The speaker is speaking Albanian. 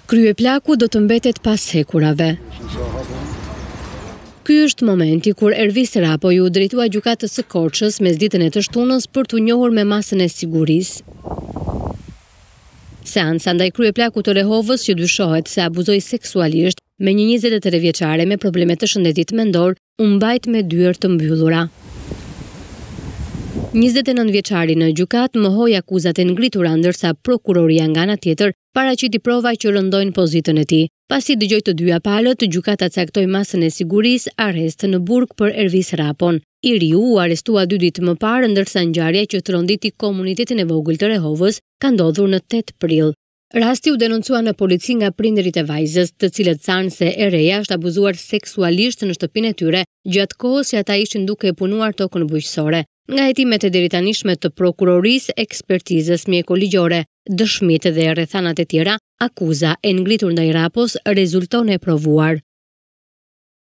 Kryeplaku do të mbetet pas hekurave. Ky është momenti kur Ervis Rapo ju drejtua gjykatës së Korçës mesditën e të shtunës për t'u njohur me masën e sigurisë. Seanca ndaj kryeplakut të Rehovës që dyshohet se abuzoi seksualisht me një 23 vjeçare me probleme të shëndetit mendor u mbajt me dyert të mbyllura. 29 vjeçari në gjykat mohoi akuzat e ngritura ndërsa prokuroria nga ana tjetër paraqiti prova që rëndojnë pozitën e tij. Pasi dëgjoi të dyja palët, gjykata caktoi masën e sigurisë arrest në burg për Ervis Rapon. I riu u arrestua 2 ditë më parë ndërsa ngjarja që tronditi komunitetin e vogël të Rehovës ka ndodhur në 8 prill. Rasti u denoncua në polici nga prindërit e vajzës, të cilët thanë se e reja është abuzuar seksualisht në shtëpinë e tyre gjatë kohës që ata ishin duke punuar tokën bujqësore. Nga hetimet e deritanishme të prokurorisë, ekspertizës mjekoligjore, dëshmitë dhe rrethanat e tjera, akuza e ngritur ndaj Rapos rezulton e provuar.